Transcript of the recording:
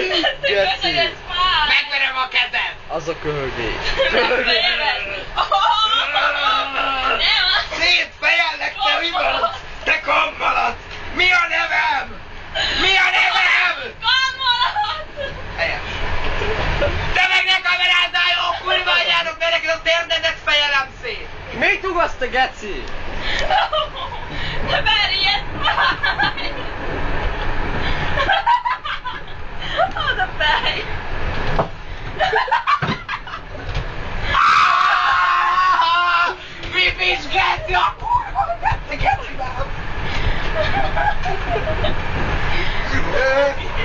Geci! Megverem a kezed! Az a köhögés. Szétfejellek, te vigasz! Te kammalat! Mi a nevem? Mi a nevem? Kammalat! Helyes. Te meg ne kamerázzál, jó kurva anyjának, mert neked a térdedet fejelem szét! Mit ugasz te, geci? Ne verj ilyet!